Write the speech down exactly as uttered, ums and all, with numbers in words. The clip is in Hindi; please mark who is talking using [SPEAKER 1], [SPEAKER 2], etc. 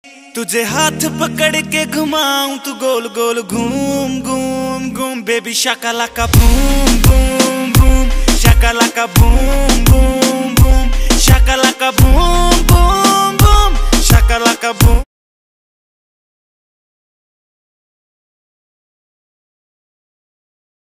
[SPEAKER 1] तुझे हाथ पकड़ के घुमाऊं तू गोल गोल घूम घूम घूम baby shaka laka boom boom boom shaka laka boom boom